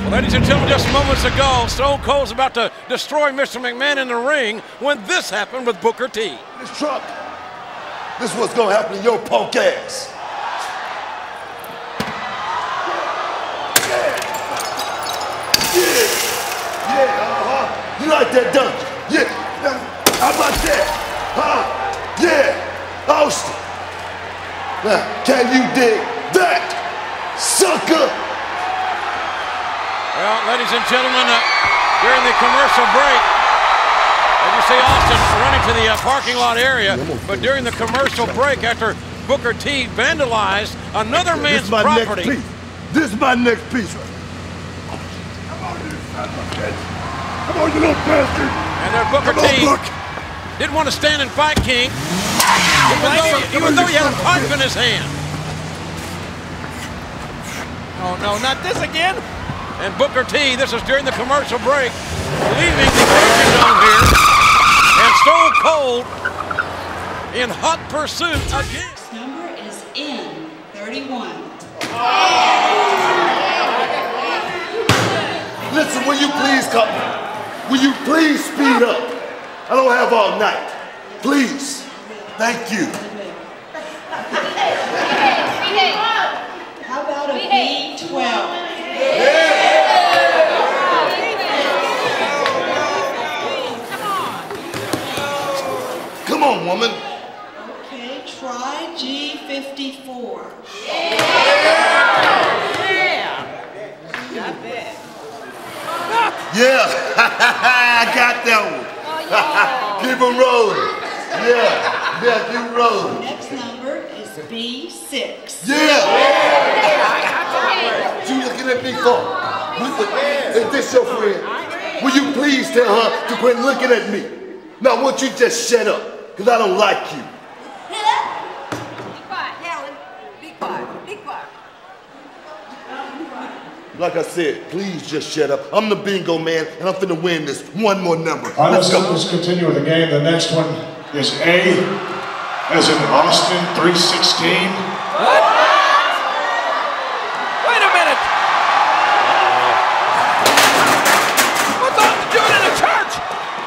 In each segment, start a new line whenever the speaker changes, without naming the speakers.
Ladies and gentlemen, just moments ago, Stone Cold's about to destroy Mr. McMahon in the ring when this happened with Booker T.
This truck, this is what's gonna happen to your punk ass. Yeah, You like that, don't you? Yeah. How about that? Yeah. Austin. Now, can you dig that, sucker?
Well, ladies and gentlemen, during the commercial break, as you see Austin running to the parking lot area, but during the commercial break, after Booker T vandalized another man's property.
This is my next piece. Come on, you son of a bitch. Come on, you little bastard.
And there Booker T didn't want to stand and fight King, even though he had a pipe in his hand. Oh, no, not this again. And Booker T, this is during the commercial break, leaving the coaching zone here. And Stone Cold in hot pursuit again.
This number is in 31.
Listen, will you please come? Will you please speed up? I don't have all night. Please. Thank you.
How about a B12?
Come on, woman.
Okay, try G54.
Yeah, I got that one. Keep them rolling. Yeah, keep rolling.
Next number is B6.
Yeah. What you looking at me for? Is this your friend? Will you please tell her to quit looking at me? Now, won't you just shut up? Because I don't like you.
Be quiet, Helen. Be quiet. Be quiet.
Like I said, please just shut up. I'm the bingo man, and I'm finna win this one more number.
All right,
Let's
let's continue with the game. The next one is A, as in Austin 316.
What? Wait a minute. What's Austin doing in a church?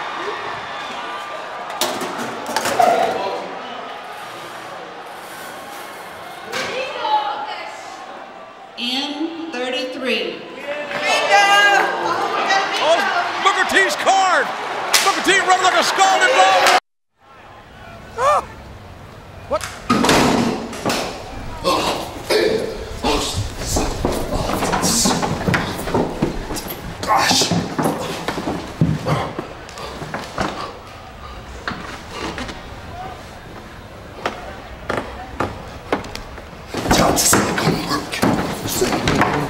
N33.
Oh, Booker T's card. Booker T run like a scalded dog. Oh. What?
Gosh. Tell this ain't gonna work. This ain't gonna work.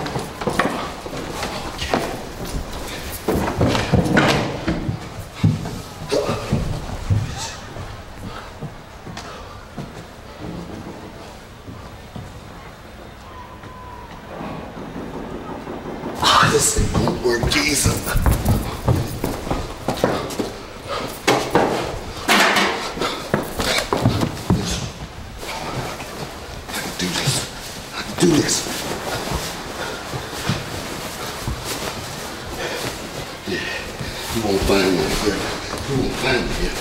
This ain't gonna work either. I can do this. Yeah, you won't find me here. You won't find me here.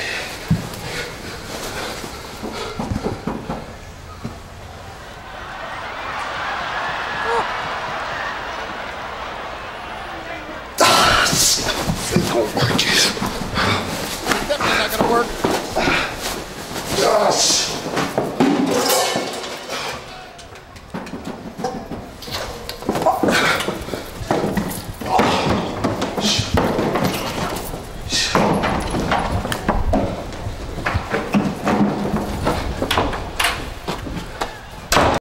It's gonna work.
Definitely not gonna work.
Gosh.